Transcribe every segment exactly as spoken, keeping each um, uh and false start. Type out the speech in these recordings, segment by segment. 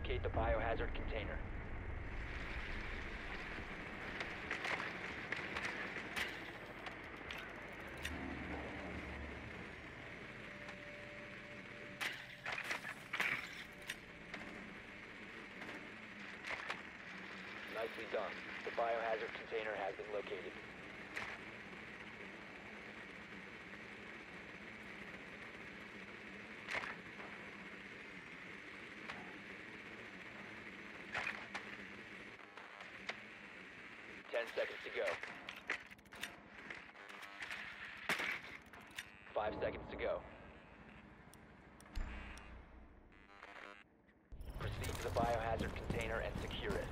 locate the biohazard container. Nicely done. The biohazard container has been located. Ten seconds to go. Five seconds to go. Proceed to the biohazard container and secure it.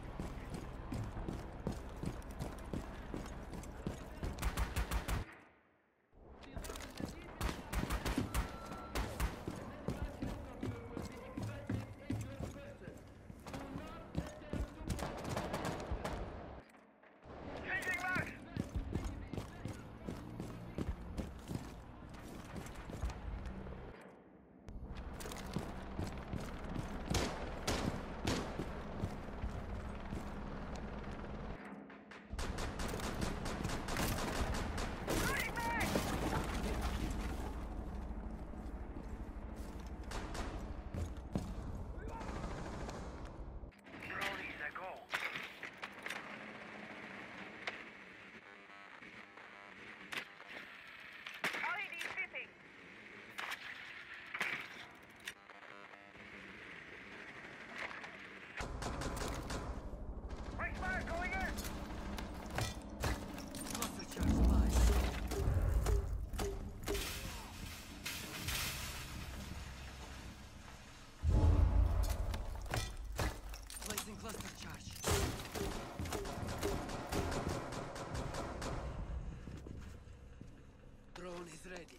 Drone is ready.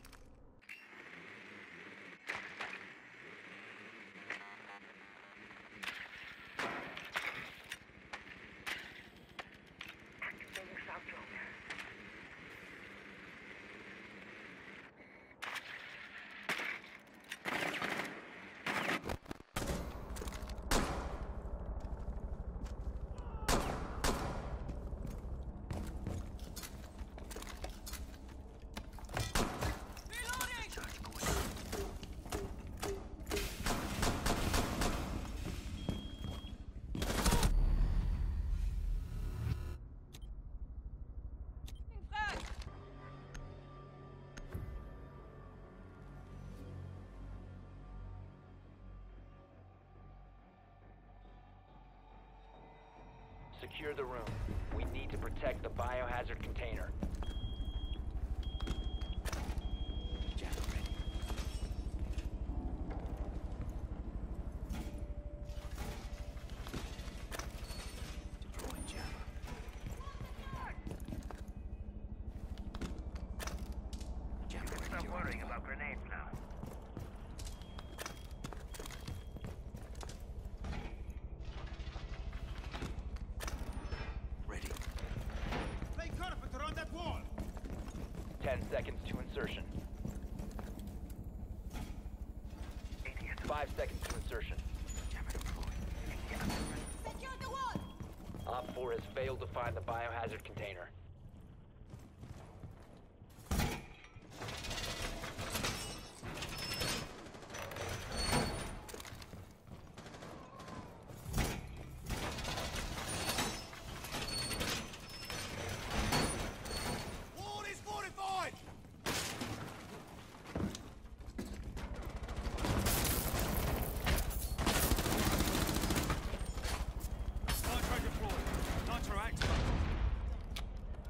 Activating sub drone. Secure the room. We need to protect the biohazard container. Jammer ready. Deploying jammer. Jammer ready. Stop worrying about grenades now. Ready. Play carpenter on that wall! Ten seconds to insertion. Five seconds to insertion. Jammer deployed. Secure the wall! Op four has failed to find the biohazard container. Wall is fortified! Nitro deployed. Nitro activated.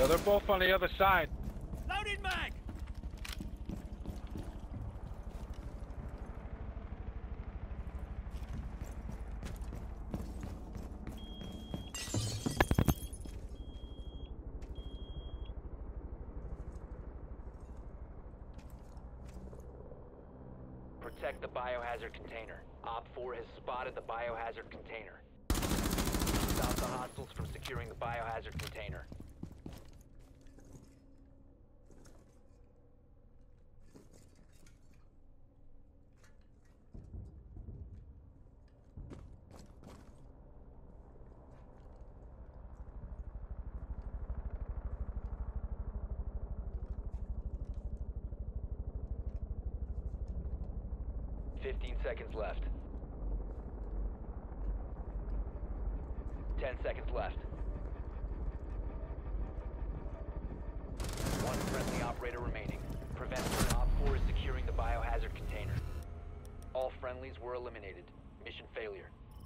Yeah, they're both on the other side. Loaded mag! Protect the biohazard container. Op four has spotted the biohazard container. Stop the hostiles from securing the biohazard container. Fifteen seconds left. Ten seconds left. One friendly operator remaining. Prevent Op four is securing the biohazard container. All friendlies were eliminated. Mission failure.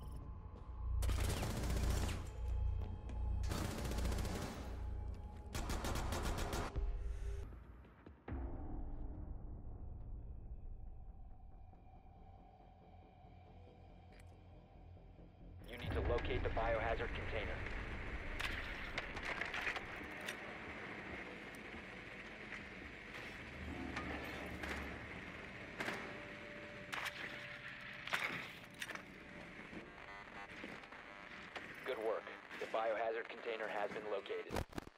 You need to locate the biohazard container. Good work. The biohazard container has been located.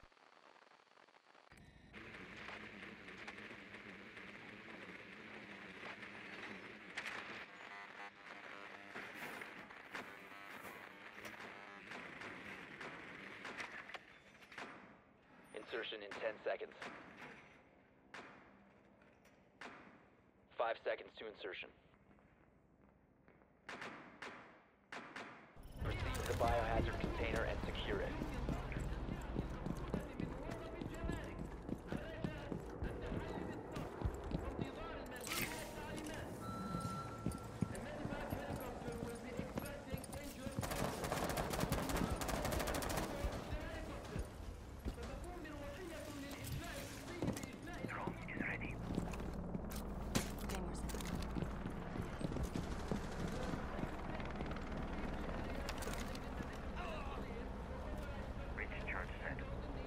Insertion in ten seconds. Five seconds to insertion. Proceed to the biohazard container and secure it. Drone is ready. Bridge charge set.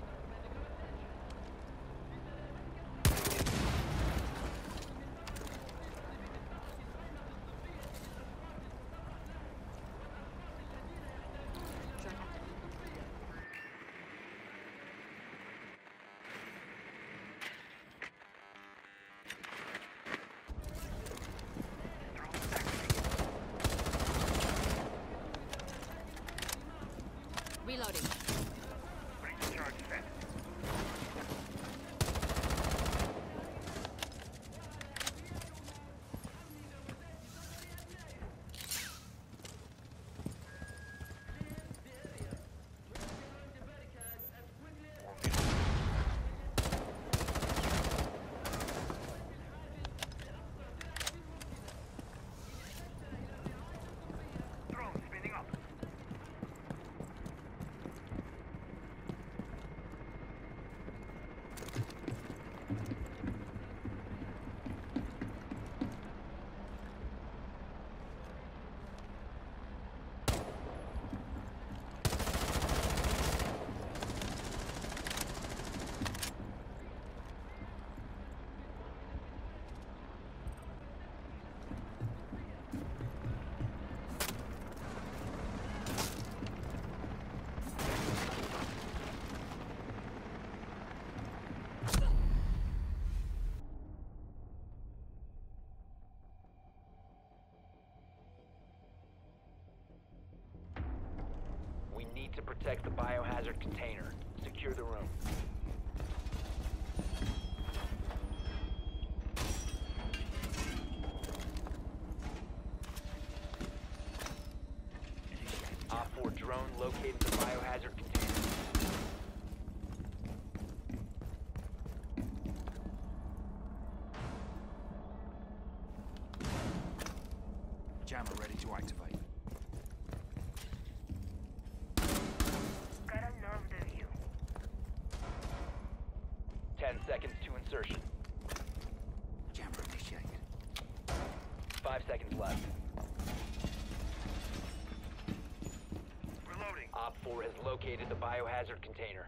Reloading. Bridge charge set. Drone spinning up. We need to protect the biohazard container. Secure the room. Op four drone located the biohazard container. Jammer ready to activate. Gotta love the view. insertion. Jammer initiated. Five seconds left. Reloading. Op four has located the biohazard container.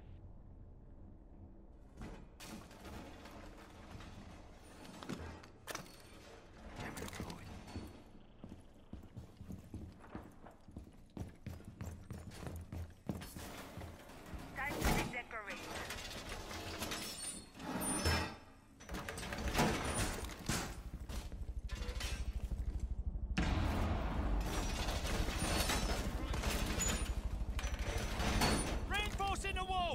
Jammer deployed. Time to redecorate. Reinforcing the wall!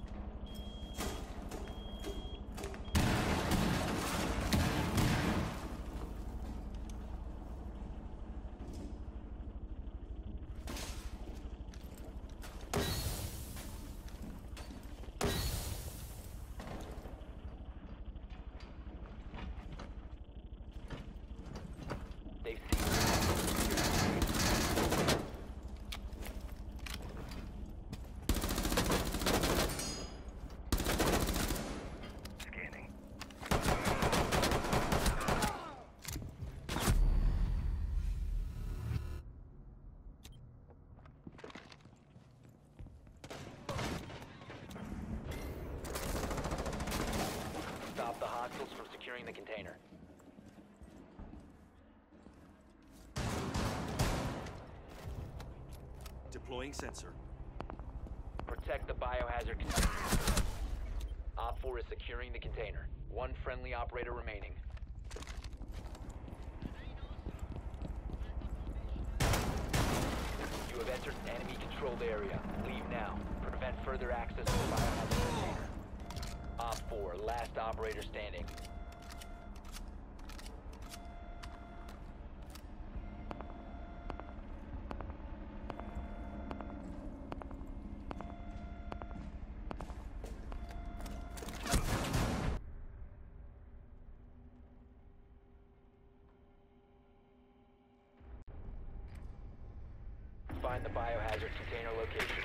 They've seen Scanning. stop the hostiles from securing the container. Deploying sensor. Protect the biohazard container. Op four is securing the container. One friendly operator remaining. You have entered an enemy-controlled area. Leave now. Prevent further access to the biohazard container. Op four, last operator standing. Find the biohazard container location.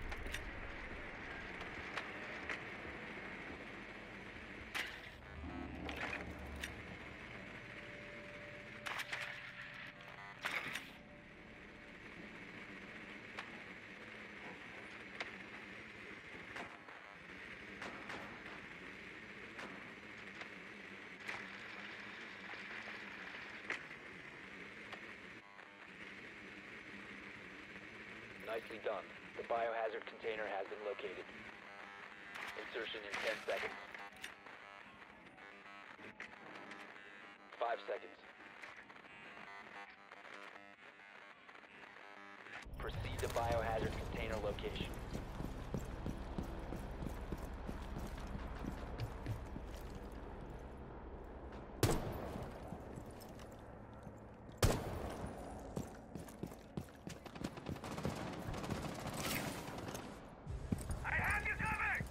Nicely done. The biohazard container has been located. Insertion in ten seconds. Five seconds. Proceed to biohazard container location. I have you covered!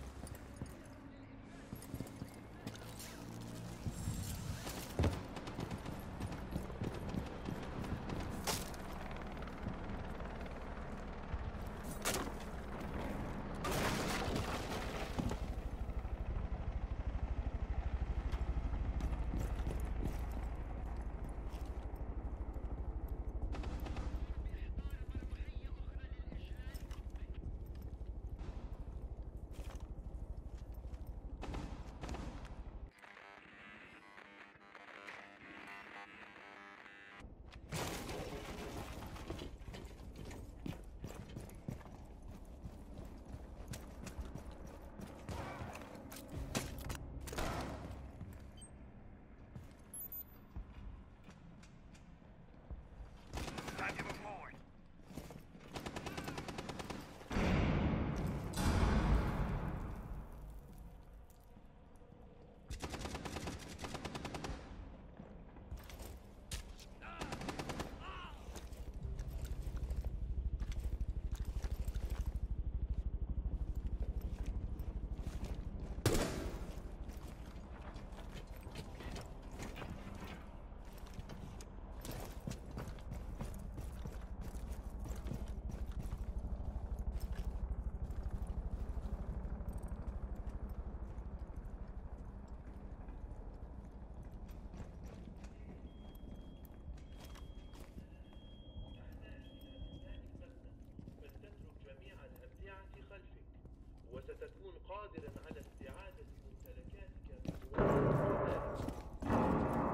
تكون قادرا على استعادة ممتلكاتك بموافقة ذلك.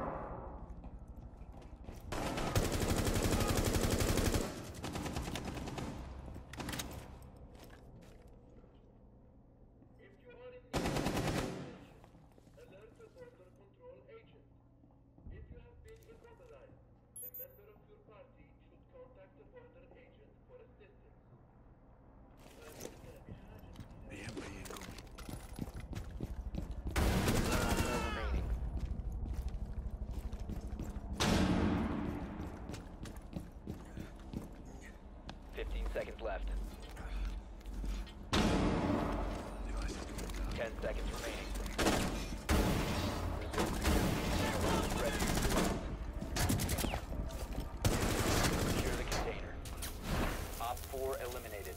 If you are in need of information, alert the border control agent. If you have been immobilized, a member of your party should contact the border agent for assistance. The M P incoming. Remaining. Fifteen seconds left. Device is going down. Ten seconds remaining. Resume. Ready to launch. Secure the container. Op four eliminated.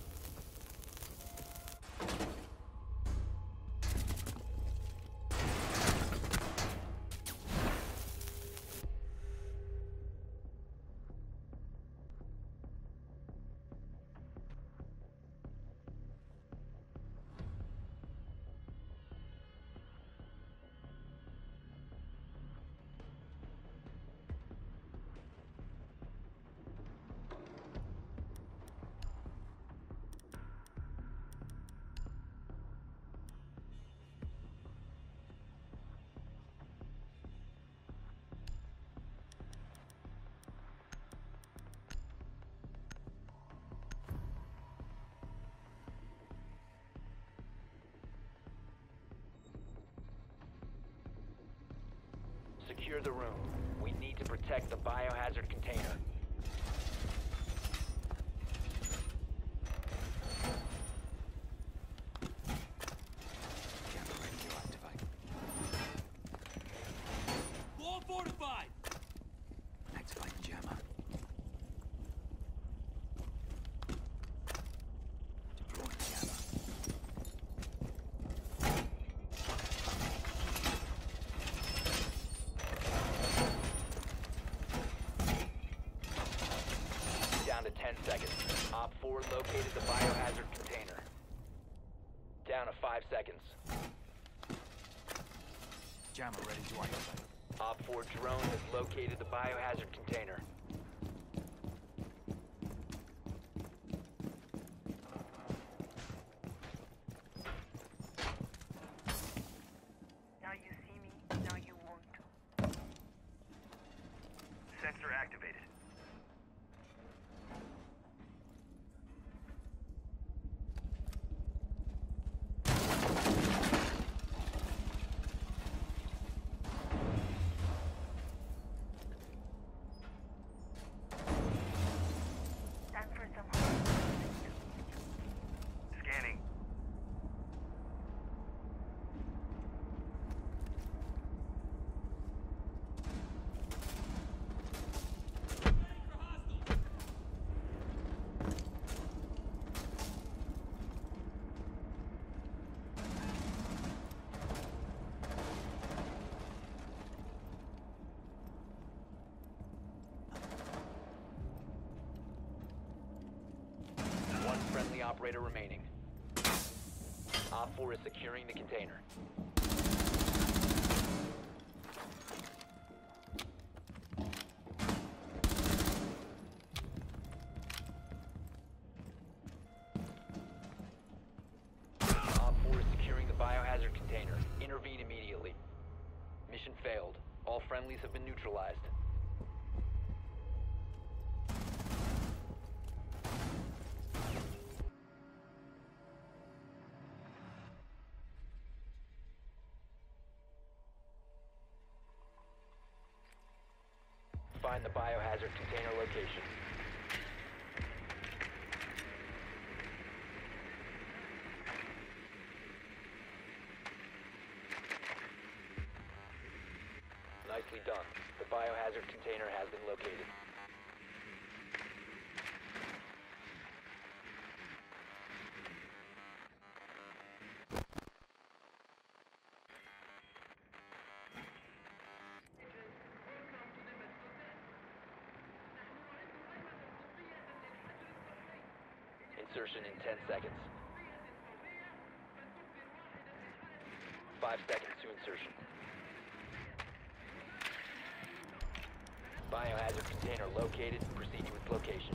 Secure the room. We need to protect the biohazard container. Jammer ready to activate. Wall fortified! Activate jammer. Deploying jammer. Down to ten seconds. Op four located the biohazard container. Down to five seconds. Jammer ready to activate. Op four drone has located the biohazard container. Now you see me, now you won't. Sensor activated. Time for some hard. Scanning. One friendly operator remaining. Op four is securing the container. Op four is securing the biohazard container. Intervene immediately. Mission failed. All friendlies have been neutralized. Find the biohazard container location. Nicely done. The biohazard container has been located. Insertion in ten seconds. Five seconds to insertion. Biohazard container located. Proceed to its location.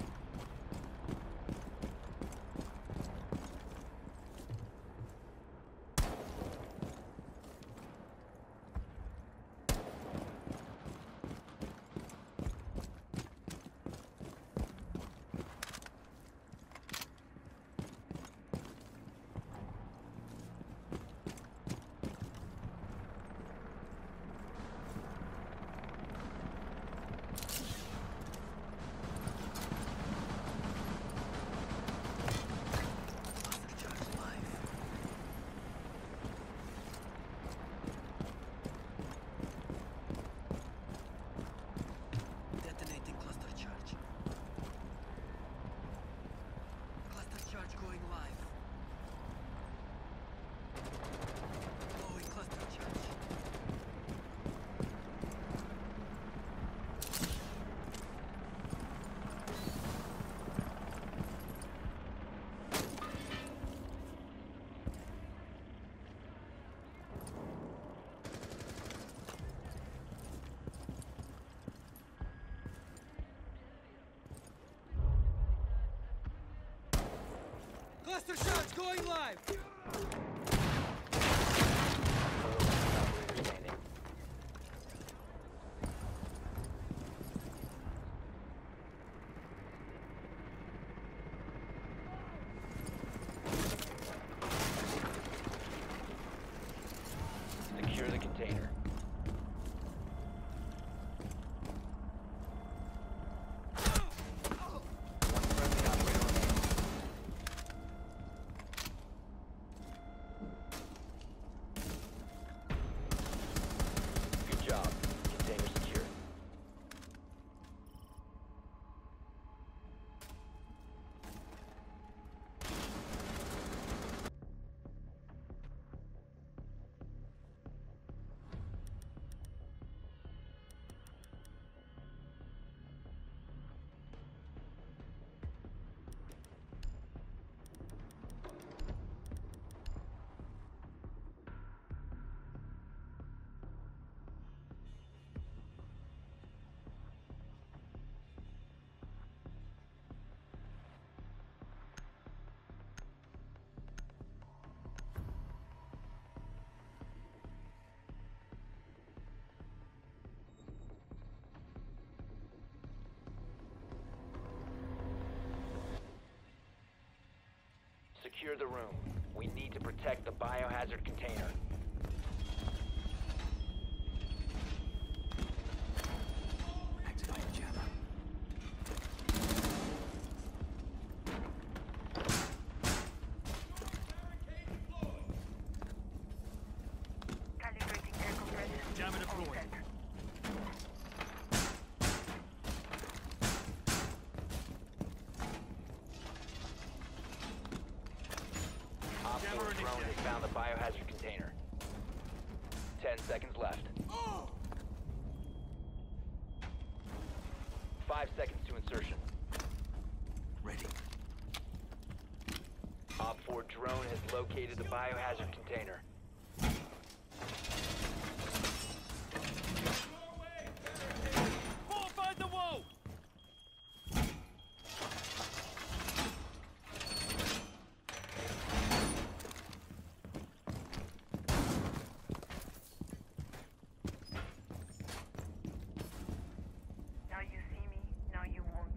Detonating cluster charge. Cluster charge going live. Blowing cluster charge. Cluster charge going live! Operator standing. Secure the container. One friendly operator remaining. Good job. Container secure. Secure the room. We need to protect the biohazard container. Activating jammer. Calibrating air compressor. Jammer deployed. All set. Op Jammer four drone initiated. has found the biohazard container. Ten seconds left. Five seconds to insertion. Ready. Op four drone has located the biohazard container. Fortify the wall! Now you see me, now you won't.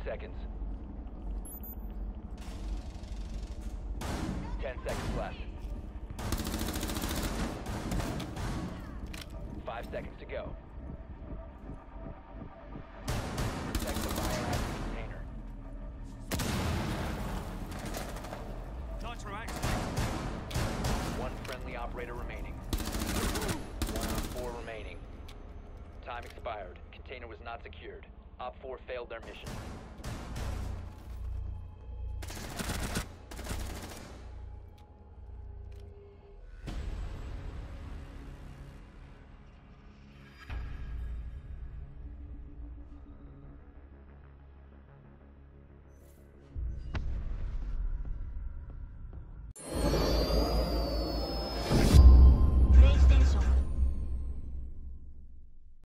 seconds. Ten seconds left. Five seconds to go. Protect the biohazard container. Nitro activated. One friendly operator remaining. One on four remaining. Time expired. Container was not secured. Op four failed their mission.